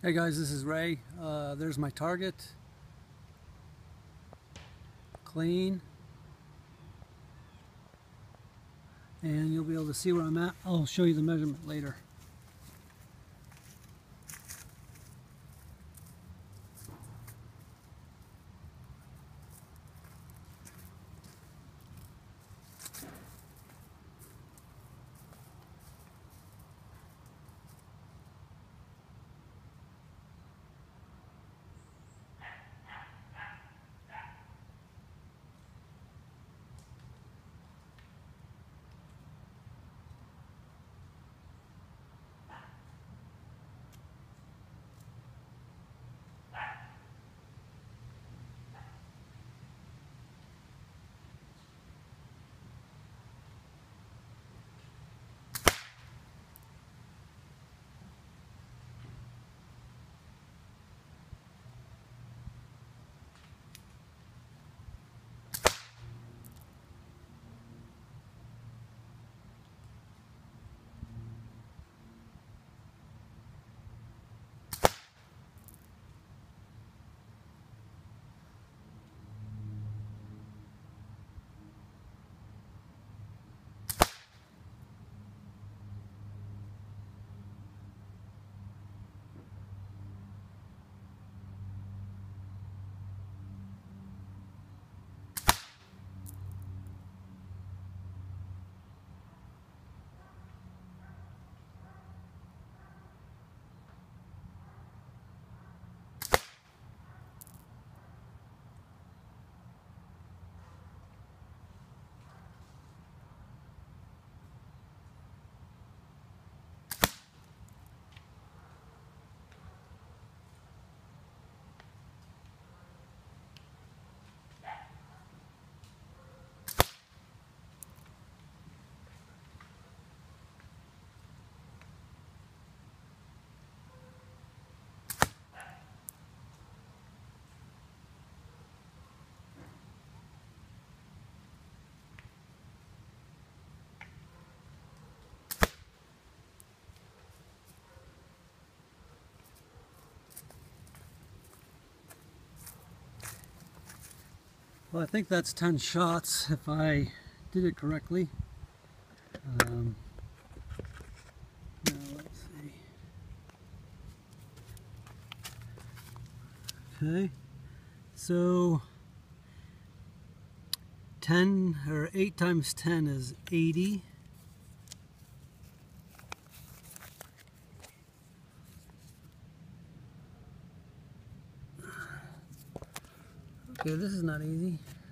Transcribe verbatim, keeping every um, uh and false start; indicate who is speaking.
Speaker 1: Hey guys, this is Ray. Uh, there's my target. Clean. And you'll be able to see where I'm at. I'll show you the measurement later. Well, I think that's ten shots if I did it correctly. Um, now let's see. Okay, so ten or eight times ten is eighty. Okay, this is not easy.